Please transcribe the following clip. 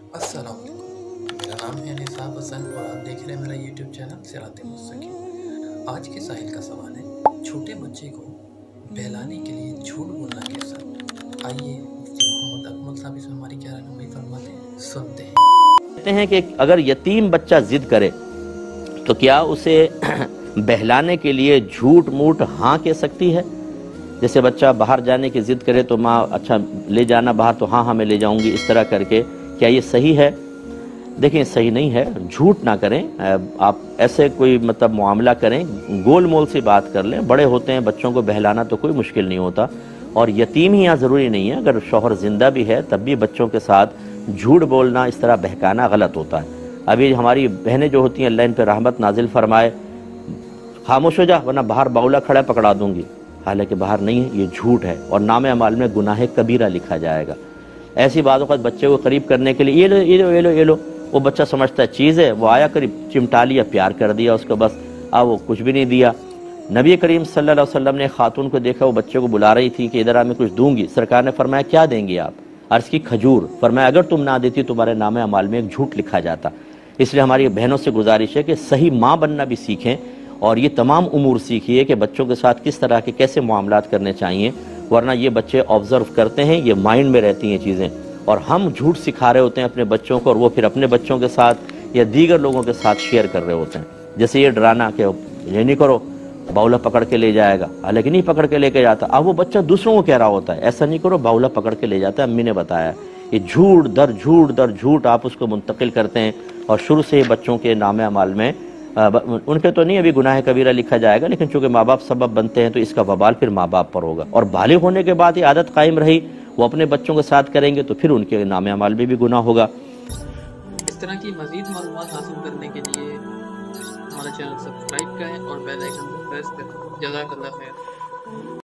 अस्सलाम वालेकुम। मेरा नाम है निसाब हसन और आप देख रहे हैं मेरा यूट्यूब चैनल सिरात मुस्तकीम। आज के साहिल का सवाल है, छोटे बच्चे को बहलाने के लिए झूठ बोलना कैसा? आइए मुफ्ती मोहम्मद अकमल साहब इसमें हमारी क्या रहनुमाई फरमाते हैं, सुनते हैं। कहते हैं कि अगर यतीम बच्चा जिद करे तो क्या उसे बहलाने के लिए झूठ मूठ हाँ कह सकती है? जैसे बच्चा बाहर जाने की जिद करे तो माँ अच्छा ले जाना बाहर, तो हाँ मैं ले जाऊंगी, इस तरह करके क्या ये सही है? देखिए सही नहीं है। झूठ ना करें, आप ऐसे कोई मतलब मुआमला करें, गोल मोल से बात कर लें। बड़े होते हैं, बच्चों को बहलाना तो कोई मुश्किल नहीं होता। और यतीम ही यहाँ ज़रूरी नहीं है, अगर शौहर ज़िंदा भी है तब भी बच्चों के साथ झूठ बोलना, इस तरह बहकाना गलत होता है। अभी हमारी बहनें जो होती हैं, अल्लाह इन पर रहमत नाजिल फरमाए, खामोश हो जा वरना बाहर बाउला खड़ा पकड़ा दूंगी। हालांकि बाहर नहीं है, ये झूठ है और नाम अमाल में गुनाह कबीरा लिखा जाएगा। ऐसी बातों का बच्चे को करीब करने के लिए ये लो ये लो ये लो ये लो, वो बच्चा समझता है चीज़ है, वो आया करीब चिमटा लिया, प्यार कर दिया उसको, बस वो कुछ भी नहीं दिया। नबी करीम सल्लल्लाहु अलैहि वसल्लम ने खातून को देखा, वो बच्चे को बुला रही थी कि इधर आ मैं कुछ दूंगी। सरकार ने फरमाया क्या देंगी आप? अर्ज़ की खजूर। फरमाया अगर तुम ना देती तुम्हारे नाम अमाल में एक झूठ लिखा जाता। इसलिए हमारी बहनों से गुजारिश है कि सही माँ बनना भी सीखें और ये तमाम उमूर सीखिए कि बच्चों के साथ किस तरह के कैसे मामलात करने चाहिए, वरना ये बच्चे ऑब्ज़र्व करते हैं, ये माइंड में रहती हैं चीज़ें, और हम झूठ सिखा रहे होते हैं अपने बच्चों को और वो फिर अपने बच्चों के साथ या दीगर लोगों के साथ शेयर कर रहे होते हैं। जैसे ये डराना कि ये नहीं करो, बाउला पकड़ के ले जाएगा, हालांकि नहीं पकड़ के लेके जाता। अब वो बच्चा दूसरों को कह रहा होता है ऐसा नहीं करो, बाउला पकड़ के ले जाता है, अम्मी ने बताया। ये झूठ दर झूठ दर झूठ आप उसको मुंतकिल करते हैं और शुरू से ही बच्चों के नाम अमाल में उनके तो नहीं अभी गुनाह कबीरा लिखा जाएगा, लेकिन चूंकि माँ बाप सबब बनते हैं तो इसका वबाल फिर माँ बाप पर होगा। और बालिग होने के बाद ये आदत कायम रही, वो अपने बच्चों के साथ करेंगे तो फिर उनके नाम अमाल में भी गुनाह होगा। इस तरह की मज़ीद मालूमात हासिल करने के लिए हमारा चैनल सब्सक्राइब करें और बेल आइकन को प्रेस करें। जज़ाकल्लाह खैर।